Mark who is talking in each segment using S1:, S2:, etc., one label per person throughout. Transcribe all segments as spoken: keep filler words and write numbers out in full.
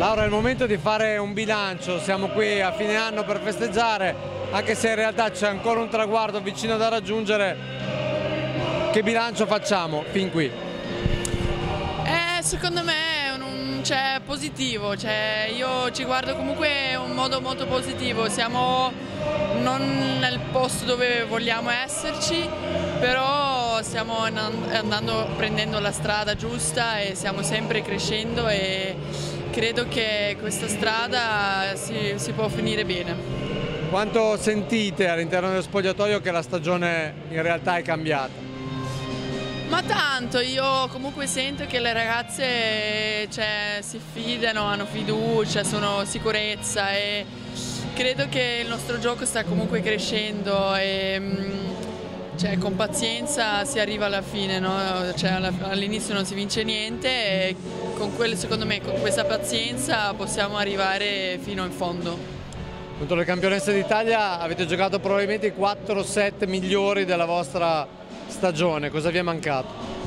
S1: Laura, è il momento di fare un bilancio, siamo qui a fine anno per festeggiare, anche se in realtà c'è ancora un traguardo vicino da raggiungere. Che bilancio facciamo fin qui?
S2: Eh, secondo me è un, cioè, positivo, cioè, io ci guardo comunque in un modo molto positivo, siamo non nel posto dove vogliamo esserci, però stiamo andando, prendendo la strada giusta e stiamo sempre crescendo e credo che questa strada si, si può finire bene.
S1: Quanto sentite all'interno dello spogliatoio che la stagione in realtà è cambiata?
S2: Ma tanto, io comunque sento che le ragazze cioè, si fidano, hanno fiducia, sono sicurezza e credo che il nostro gioco sta comunque crescendo e cioè, con pazienza si arriva alla fine, no? Cioè, all'inizio non si vince niente e con quel, secondo me con questa pazienza possiamo arrivare fino in fondo.
S1: Contro le campionesse d'Italia avete giocato probabilmente i quattro set migliori della vostra stagione, cosa vi è mancato?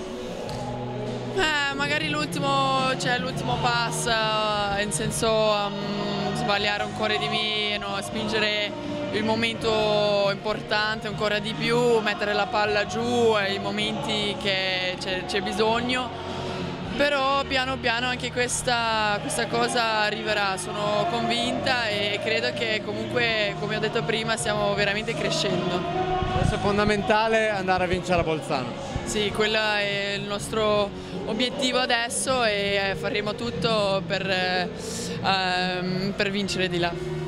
S2: Eh, magari l'ultimo cioè, l'ultimo pass, in senso um, sbagliare ancora di meno, spingere il momento importante ancora di più, mettere la palla giù, i momenti che c'è bisogno. Però piano piano anche questa, questa cosa arriverà, sono convinta e credo che comunque, come ho detto prima, stiamo veramente crescendo.
S1: Adesso è fondamentale andare a vincere a Bolzano.
S2: Sì, quello è il nostro obiettivo adesso e faremo tutto per, eh, per vincere di là.